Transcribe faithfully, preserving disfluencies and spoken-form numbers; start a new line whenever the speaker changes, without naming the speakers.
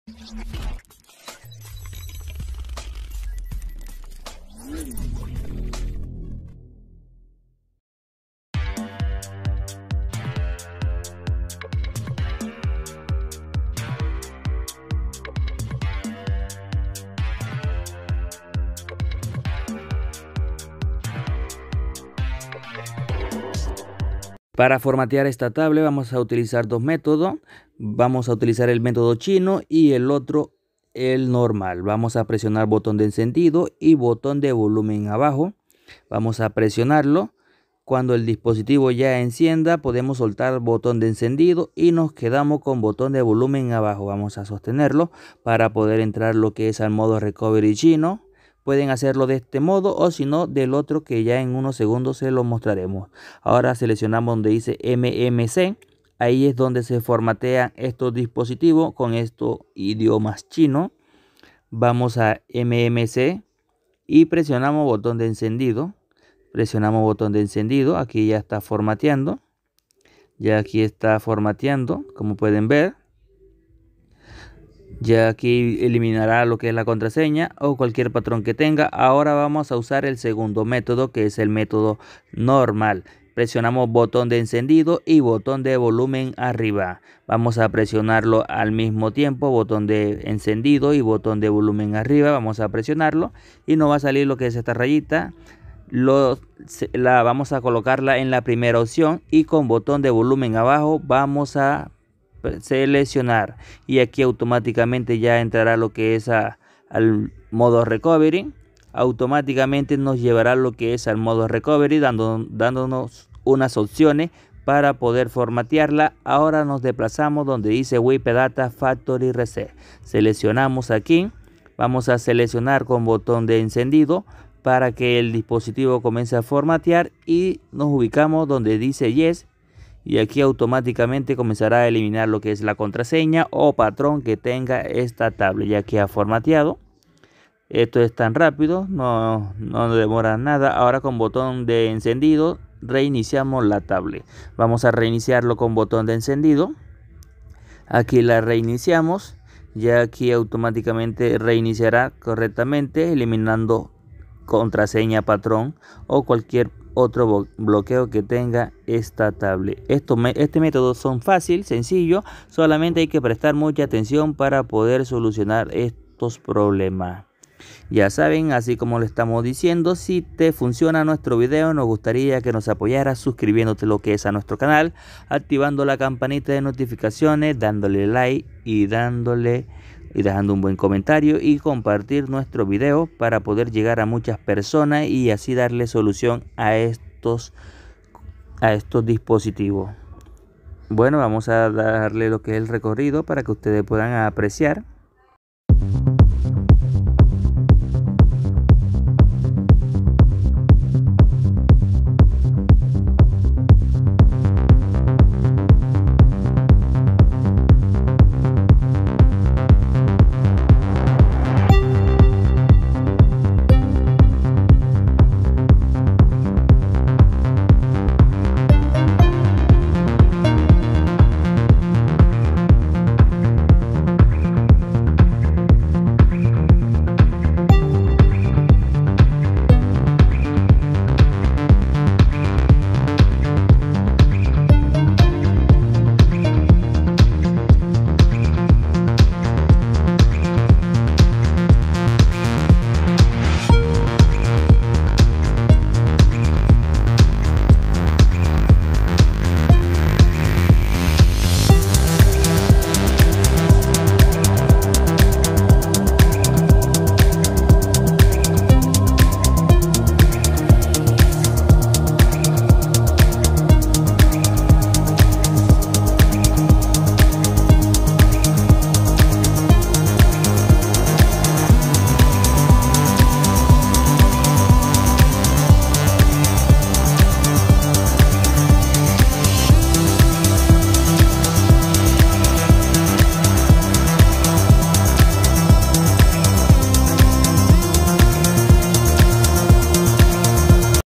Para formatear esta tablet vamos a utilizar dos métodos. Vamos a utilizar el método chino y el otro el normal. Vamos a presionar botón de encendido y botón de volumen abajo. Vamos a presionarlo. Cuando el dispositivo ya encienda podemos soltar botón de encendido y nos quedamos con botón de volumen abajo. Vamos a sostenerlo para poder entrar lo que es al modo recovery chino. Pueden hacerlo de este modo o si no del otro que ya en unos segundos se lo mostraremos. Ahora seleccionamos donde dice M M C. Ahí es donde se formatean estos dispositivos con estos idiomas chinos. Vamos a M M C y presionamos botón de encendido. Presionamos botón de encendido. Aquí ya está formateando. Ya aquí está formateando, como pueden ver. Ya aquí eliminará lo que es la contraseña o cualquier patrón que tenga. Ahora vamos a usar el segundo método, que es el método normal. Presionamos botón de encendido y botón de volumen arriba. Vamos a presionarlo al mismo tiempo, botón de encendido y botón de volumen arriba. Vamos a presionarlo y nos va a salir lo que es esta rayita. Lo, la vamos a colocarla en la primera opción y con botón de volumen abajo vamos a seleccionar y aquí automáticamente ya entrará lo que es a, al modo recovery. Automáticamente nos llevará lo que es al modo recovery dando, dándonos unas opciones para poder formatearla. Ahora nos desplazamos donde dice Wipe Data Factory Reset. Seleccionamos aquí, vamos a seleccionar con botón de encendido para que el dispositivo comience a formatear y nos ubicamos donde dice Yes. Y aquí automáticamente comenzará a eliminar lo que es la contraseña o patrón que tenga esta tablet. Ya que ha formateado. Esto es tan rápido, no, no demora nada. Ahora con botón de encendido reiniciamos la tablet. Vamos a reiniciarlo con botón de encendido. Aquí la reiniciamos. Ya aquí automáticamente reiniciará correctamente, eliminando contraseña, patrón o cualquier otro bloqueo que tenga esta tablet. Esto, este método son fácil, sencillo, solamente hay que prestar mucha atención para poder solucionar estos problemas. Ya saben, así como le estamos diciendo, si te funciona nuestro video, nos gustaría que nos apoyaras suscribiéndote lo que es a nuestro canal, activando la campanita de notificaciones, dándole like y dándole y dejando un buen comentario y compartir nuestro video para poder llegar a muchas personas y así darle solución a estos a estos dispositivos. Bueno, vamos a darle lo que es el recorrido para que ustedes puedan apreciar.